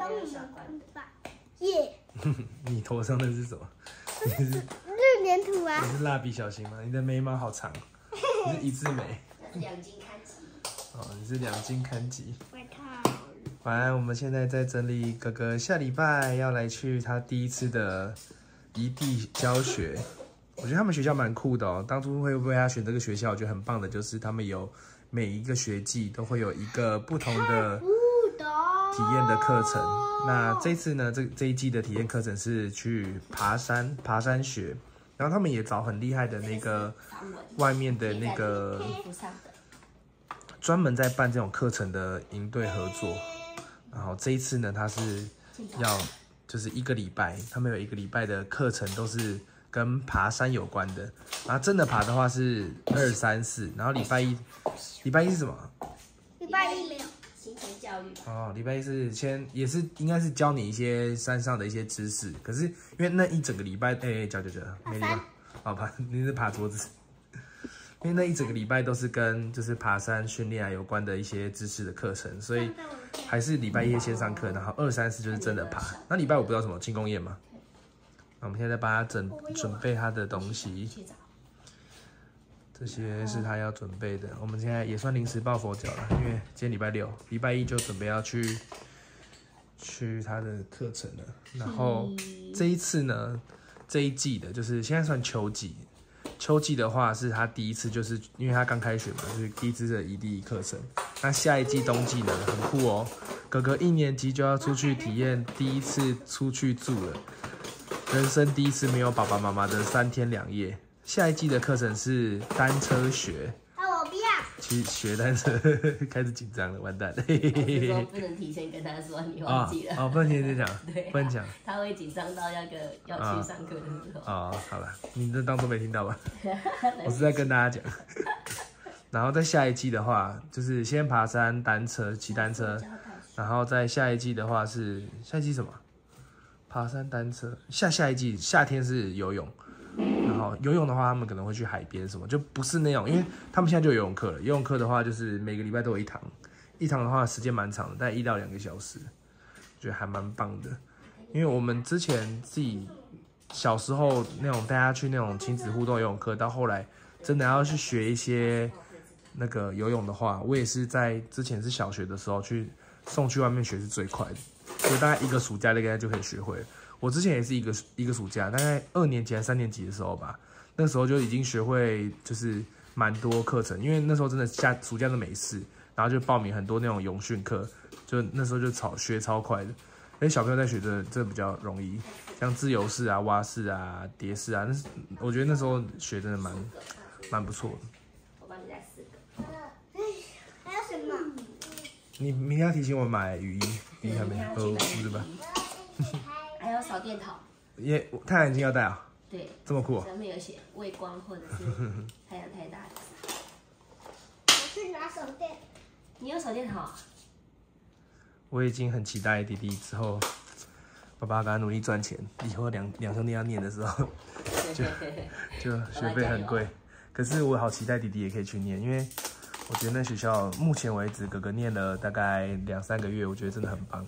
帮我们吧，耶！ 你头上的是什么？ 是粘土啊！ 你是蜡笔小新吗？你的眉毛好长，你是一字眉。 这是2斤看级。 哦，你是2斤看级。 外套。 晚安，我们现在在整理哥哥下礼拜要来去他第一次的异地教学。我觉得他们学校蛮酷的哦。当初会为他选这个学校，我觉得很棒的，就是他们有每一个学季都会有一个不同的体验的课程。那这次呢，这一季的体验课程是去爬山学，然后他们也找很厉害的那个外面的那个专门在办这种课程的营队合作。然后这一次呢，他是要就是1个礼拜，他们有1个礼拜的课程都是跟爬山有关的。然后真的爬的话是2、3、4，然后礼拜一是什么？ 礼拜一没有。 行前教育哦，礼拜一是也是应该是教你一些山上的一些知识。可是因为那一整个礼拜，教，没礼貌，好爬，你是爬桌子。因为那一整个礼拜都是跟就是爬山训练啊有关的一些知识的课程，所以还是礼拜一先上课，然后2、3、4就是真的爬。那礼拜5不知道什么庆功宴吗？那我们现在在帮他准备他的东西，这些是他要准备的。我们现在也算临时抱佛脚了，因为今天礼拜6，礼拜一就准备要去他的课程了。然后这一次呢，这一季的就是现在算秋季。秋季的话是他第一次，就是因为他刚开学嘛，就是第一次的异地课程。那下一季冬季呢，很酷哦，哥哥1年级就要出去体验第一次出去住了，人生第一次没有爸爸妈妈的3天2夜。下一季的课程是单车学。 我不要。 去学单车，开始紧张了，完蛋。 说不能提前跟他说你忘记了。 不能提前讲， 对， 不能讲。 他会紧张到要去上课的时候。 好了，你这当作没听到吧？我是在跟大家讲。然后在下一季的话，就是先爬山、单车、骑单车，然后在下一季的话是下一季什么？爬山、单车。下一季夏天是游泳。然后游泳的话，他们可能会去海边什么，就不是那种，因为他们现在就有游泳课了。游泳课的话，就是每个礼拜都有一堂，一堂的话时间蛮长的，大概1到2个小时，觉得还蛮棒的。因为我们之前自己小时候那种带他去那种亲子互动游泳课，到后来真的要去学一些那个游泳的话，我也是在之前是小学的时候送去外面学是最快的，所以大概1个暑假大概就可以学会了。我之前也是一个暑假，大概2年级还是3年级的时候吧，那时候就已经学会就是蛮多课程，因为那时候真的暑假都没事，然后就报名很多那种泳训课，就那时候就学超快的。而且小朋友在学这比较容易，像自由式啊、蛙式啊、蝶式啊，我觉得那时候学真的蛮不错的。 我帮你再4个。 还有什么？ 你明天要提醒我买雨衣还没？是吧？ 还有手电筒。 太阳眼镜要戴啊？ 对， 这么酷哦。 上面有写畏光或者是太阳太大的。 我去拿手电。 你有手电筒？ 我已经很期待弟弟之后，爸爸给他努力赚钱，以后两兄弟要念的时候，就学费很贵。可是我好期待弟弟也可以去念，因为我觉得那学校目前为止哥哥念了大概2、3个月，我觉得真的很棒。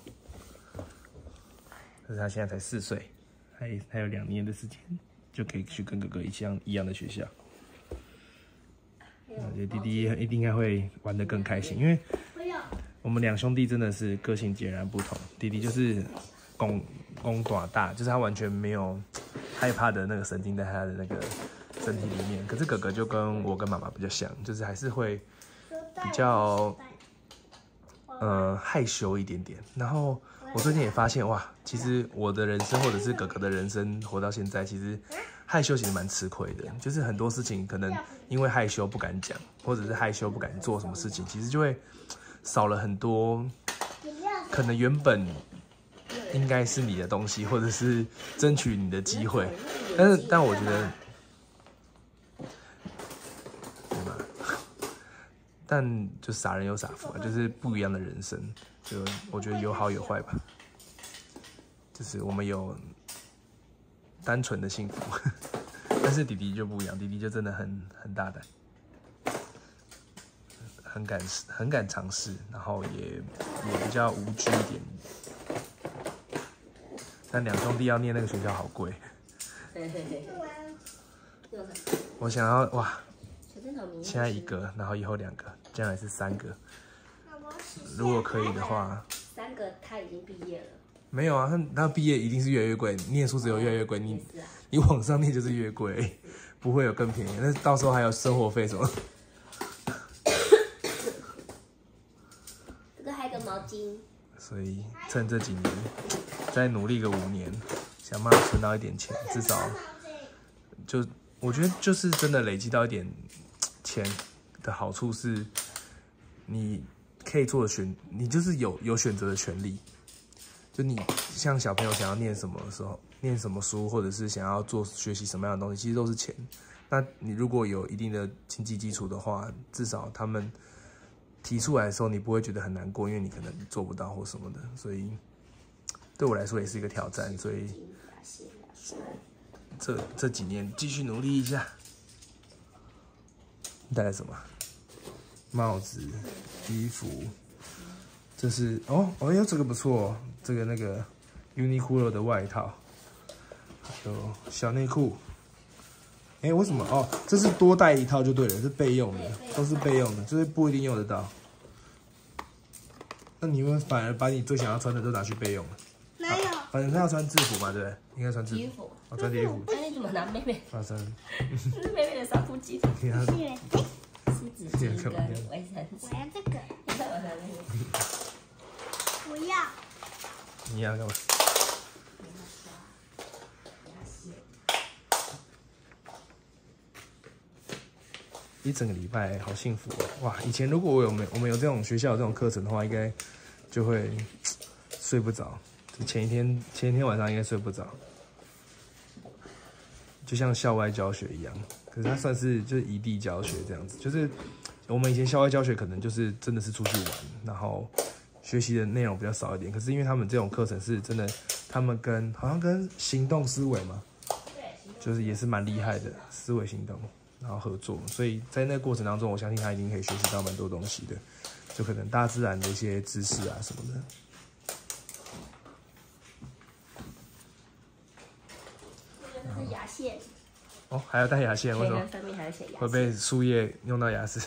可是他现在才4岁，还有2年的时间，就可以去跟哥哥一样的学校。我觉得弟弟一定应该会玩得更开心，因为我们2兄弟真的是个性截然不同。弟弟就是公短大，就是他完全没有害怕的那个神经在他的那个身体里面。可是哥哥就跟我跟妈妈比较像，就是还是会比较害羞一点点。然后我最近也发现，哇，其实我的人生或者是哥哥的人生活到现在，其实害羞其实蛮吃亏的。就是很多事情可能因为害羞不敢讲，或者是害羞不敢做什么事情，其实就会少了很多可能原本应该是你的东西，或者是争取你的机会。但我觉得，对吧？但就傻人有傻福啊，就是不一样的人生。就我觉得有好有坏吧。就是我们有单纯的幸福，但是弟弟就不一样，弟弟就真的很大胆，很敢尝试，然后也比较无拘一点。 但2兄弟要念那个学校好贵。我想要哇，现在1个，然后以后2个，将来是3个。如果可以的话 ，3个他已经毕业了。 没有啊，他毕业一定是越来越贵，念书只有越来越贵，你往上念就是越贵，不会有更便宜。那到时候还有生活费什么。 这个还有个毛巾。 所以趁这几年，再努力个5年，想办法存到一点钱，至少我觉得就是真的累积到一点钱的好处是，你可以做的你就是有选择的权利。就你像小朋友想要念什么的时候，念什么书，或者是想要学习什么样的东西，其实都是钱。那你如果有一定的经济基础的话，至少他们提出来的时候，你不会觉得很难过，因为你可能做不到或什么的。所以对我来说也是一个挑战。所以这几年继续努力一下。带来什么？帽子、衣服。这是哎呦，这个不错哦，这个那个 Uniqlo 的外套，还有小内裤。为什么？哦，这是多带一套就对了，是备用的，都是备用的，就是不一定用得到。那你们反而把你最想要穿的都拿去备用了？ 没有， 反正他要穿制服嘛，对不对？应该穿制服。穿制服。 那你怎么拿妹妹？ 发生。 是妹妹的纱布巾。 你看。 湿纸巾跟卫生纸。 我要这个。不要。 你要干嘛？一整个礼拜好幸福哦！哇，以前如果我们有这种学校有这种课程的话，应该就会睡不着。前一天晚上应该睡不着，就像校外教学一样。可是它算是就是异地教学这样子，就是我们以前校外教学可能就是真的是出去玩，然后学习的内容比较少一点。可是因为他们这种课程是真的，他们好像跟行动思维嘛，就是也是蛮厉害的思维行动。然后合作，所以在那个过程当中，我相信他一定可以学习到蛮多东西的，就可能大自然的一些知识啊什么的。 这是牙线。 哦，还要带牙线，为什么？ 上面还有写牙线。 会被树叶用到牙齿。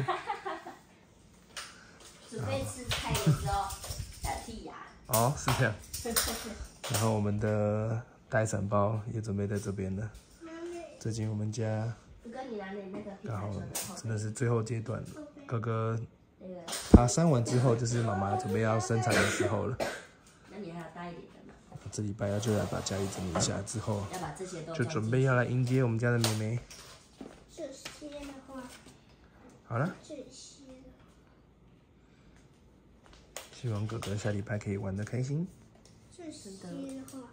准备吃菜的时候要剔牙。 哦，是这样。然后我们的待产包也准备在这边了。最近我们家。刚好真的是最后阶段了，哥哥爬山完之后，就是妈妈准备要生产的时候了。 那你还有大一点的吗？ 这礼拜就来把家里整理一下，之后要把这些都就准备要来迎接我们家的妹妹。 这些的话， 好了。 这些。 希望哥哥下礼拜可以玩得开心。 这些的话。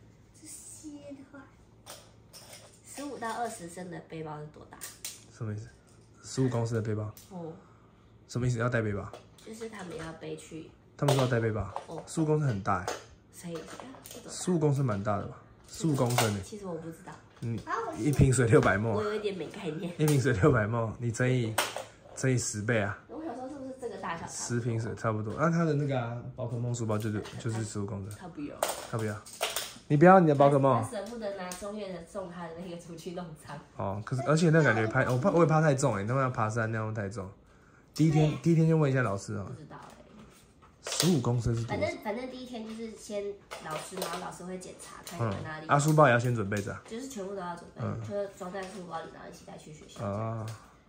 15到20升的背包是多大？ 什么意思？15公升的背包？ 哦。 什么意思？要带背包？ 就是他们要背去。 他们说要带背包。哦。15公升很大哎。 所以 15公升蛮大的吧？15公升哎。 其实我不知道。 一瓶水600ml。 我有一點沒概念。 一瓶水600ml，你乘以10倍啊。 我想說是不是這個大小 ？10瓶水差不多。那它的那個寶可夢書包就是15公升。 他不要。 他不要。你不要你的寶可夢。 他捨不得拿中月的送他的那個出去弄髒。 哦，可是而且那感覺我也怕太重哎，他們要爬山那樣太重。第一天就問一下老師哦。 不知道 15公升是多少？ 反正第一天就是先老師，然後老師會檢查看有哪裡。 書包也要先準備着。 就是全部都要準備，就是裝在書包裡，然後一起帶去學校。 啊。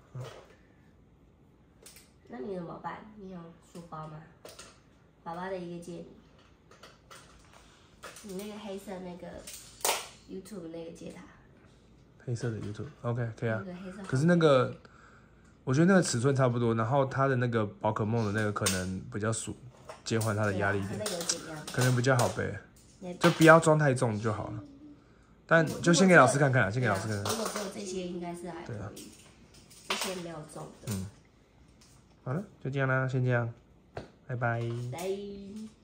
那你怎麼辦？你有書包嗎？爸爸的一個借你。你那個黑色那個 YouTube 那個借他。 黑色的 YouTube，OK， 可以啊。 那個黑色。 可是那個，我覺得那個尺寸差不多，然後它的那個寶可夢的那個可能比較減緩它的壓力一點，可能比較好背，就不要裝太重就好了。但就先給老師看看啊，先給老師看看。 如果只有這些，應該是還可以。這些沒有重的。 好了，就這樣啦，先這樣，拜拜。 拜。